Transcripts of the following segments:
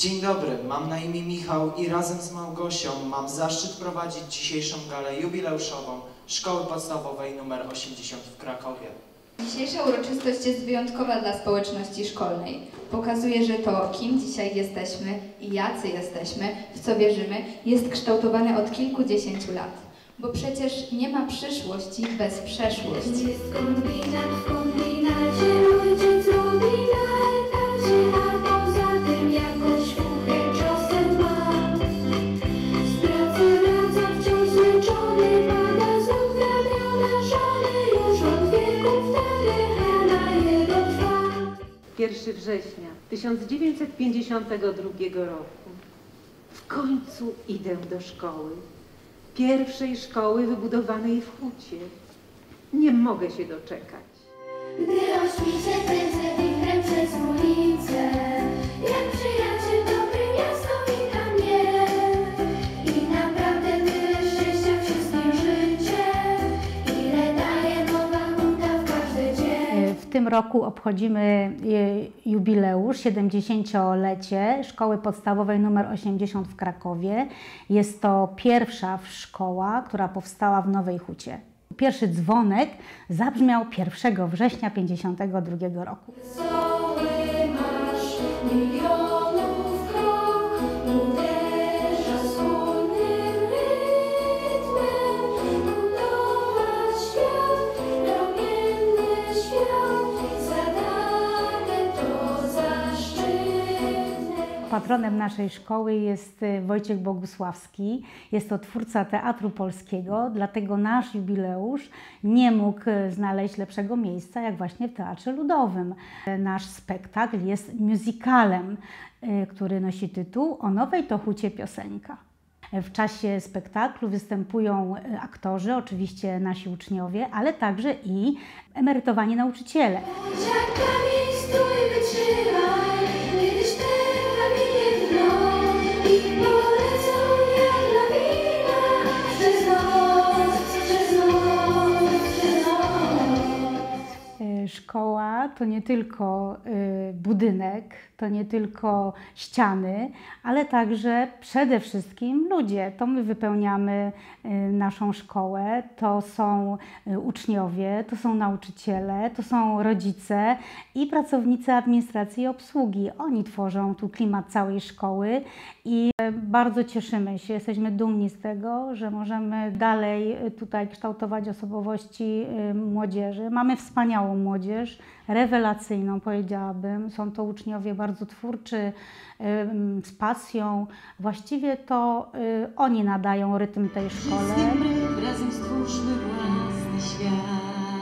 Dzień dobry, mam na imię Michał i razem z Małgosią mam zaszczyt prowadzić dzisiejszą galę jubileuszową Szkoły Podstawowej nr 80 w Krakowie. Dzisiejsza uroczystość jest wyjątkowa dla społeczności szkolnej. Pokazuje, że to, kim dzisiaj jesteśmy i jacy jesteśmy, w co wierzymy, jest kształtowane od kilkudziesięciu lat. Bo przecież nie ma przyszłości bez przeszłości. Jest kombinat w kombinacie, ojciec robi na etacie, a poza tym jakoś sztukę czasem ma. Z pracy wraca wciąż zmęczony, pada znów ramiona żony, już od wieków ta gehena jego trwa. 1 września 1952 roku. W końcu idę do szkoły. Pierwszej szkoły wybudowanej w Hucie. Nie mogę się doczekać. Gdy ośmice pędzę wichrem przez ulicę, jak przyjaciel dobry miasto wita mnie. I naprawdę tyle szczęścia wszystkim życzę, ile daje nowa huta w każdy dzień. W tym roku obchodzimy jubileusz, 70-lecie Szkoły Podstawowej nr 80 w Krakowie. Jest to pierwsza szkoła, która powstała w Nowej Hucie. Pierwszy dzwonek zabrzmiał 1 września 1952 roku. Wesoły marsz milionów krok uderza wspólnym rytmem. Budować świat, promienny świat, zadane to zaszczytne. Patronem naszej szkoły jest Wojciech Bogusławski. Jest to twórca Teatru Polskiego, dlatego nasz jubileusz nie mógł znaleźć lepszego miejsca jak właśnie w Teatrze Ludowym. Nasz spektakl jest musicalem, który nosi tytuł O nowej to hucie piosenka. W czasie spektaklu występują aktorzy, oczywiście nasi uczniowie, ale także i emerytowani nauczyciele. Jak kamień stój wytrzymaj, kiedyś te kamienie dno i polecą jak lawina przez noc, przez noc, przez noc. Szkoła to nie tylko budynek, to nie tylko ściany, ale także przede wszystkim ludzie. To my wypełniamy naszą szkołę, to są uczniowie, to są nauczyciele, to są rodzice i pracownicy administracji i obsługi. Oni tworzą tu klimat całej szkoły i bardzo cieszymy się, jesteśmy dumni z tego, że możemy dalej tutaj kształtować osobowości młodzieży. Mamy wspaniałą młodzież, rewelacyjną powiedziałabym. Są to uczniowie bardzo twórczy, z pasją. Właściwie to oni nadają rytm tej szkole. Razem stwórzmy własny świat.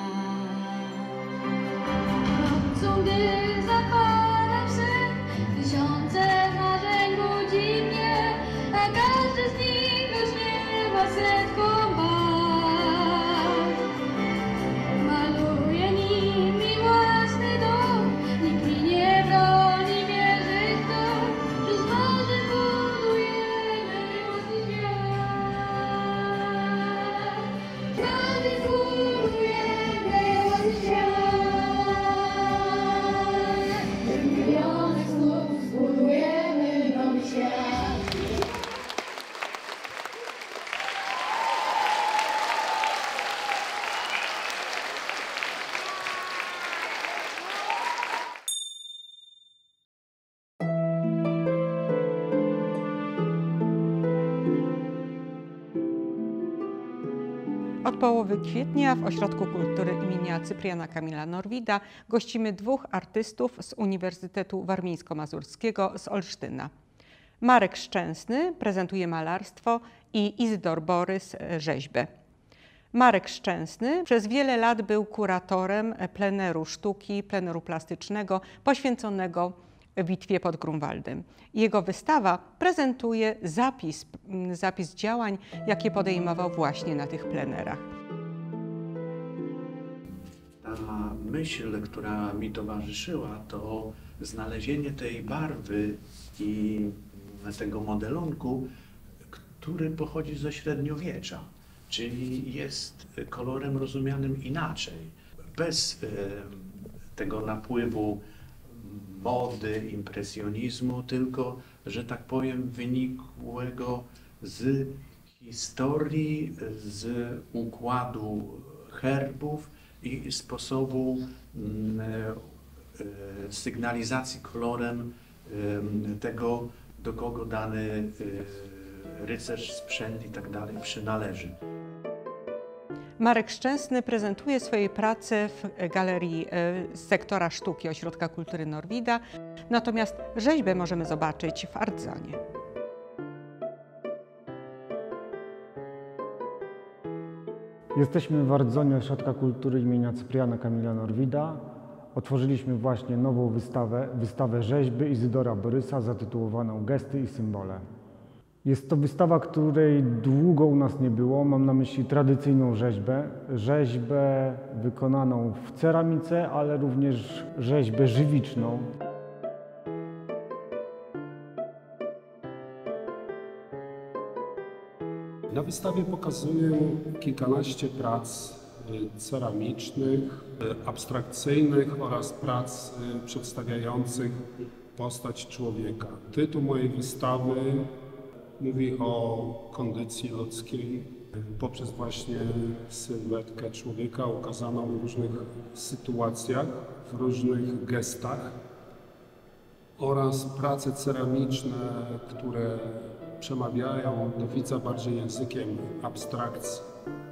Gdy zapala się, tysiące marzeń budzi mnie, a każdy z nich rozśmiewa setką barw. Maluje nimi własny dom, nikt mi nie broni wierzyć w to, że z marzeń budujemy miłosny świat. Marzeń budujemy miłosny świat. Milionek snów zbudujemy nowy świat. Od połowy kwietnia w Ośrodku Kultury imienia Cypriana Kamila Norwida gościmy dwóch artystów z Uniwersytetu Warmińsko-Mazurskiego z Olsztyna. Marek Szczęsny prezentuje malarstwo i Izydor Borys rzeźbę. Marek Szczęsny przez wiele lat był kuratorem pleneru sztuki, pleneru plastycznego poświęconego bitwie pod Grunwaldem. Jego wystawa prezentuje zapis działań, jakie podejmował właśnie na tych plenerach. Ta myśl, która mi towarzyszyła, to znalezienie tej barwy i tego modelunku, który pochodzi ze średniowiecza, czyli jest kolorem rozumianym inaczej, bez tego napływu mody, impresjonizmu, tylko, że tak powiem, wynikłego z historii, z układu herbów i sposobu sygnalizacji kolorem tego, do kogo dany rycerz, sprzęt i tak dalej przynależy. Marek Szczęsny prezentuje swoje prace w galerii sektora sztuki Ośrodka Kultury Norwida, natomiast rzeźbę możemy zobaczyć w Artzanie. Jesteśmy w Ardzonie Ośrodka Kultury imienia Cypriana Kamila Norwida. Otworzyliśmy właśnie nową wystawę rzeźby Izydora Borysa zatytułowaną Gesty i symbole. Jest to wystawa, której długo u nas nie było. Mam na myśli tradycyjną rzeźbę wykonaną w ceramice, ale również rzeźbę żywiczną. Na wystawie pokazuję kilkanaście prac ceramicznych, abstrakcyjnych oraz prac przedstawiających postać człowieka. Tytuł mojej wystawy mówi o kondycji ludzkiej poprzez właśnie sylwetkę człowieka ukazaną w różnych sytuacjach, w różnych gestach oraz prace ceramiczne, które przemawiają do widza bardziej językiem abstrakcji.